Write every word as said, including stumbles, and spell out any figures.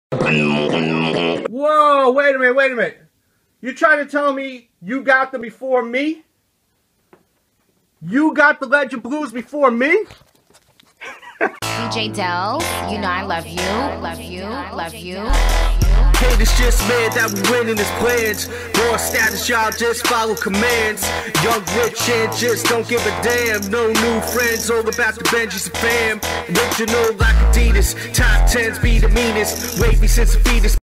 Whoa, wait a minute, wait a minute. You trying to tell me you got them before me? You got the Legend Blues before me? D J Delz, you know I love you, love you, love you. Haters just mad that we winning his plans. More status, y'all just follow commands. Young, rich, and just don't give a damn. No new friends, all about the Benjis and fam. Original like Adidas, top tens be the meanest. Wavy since a fetus.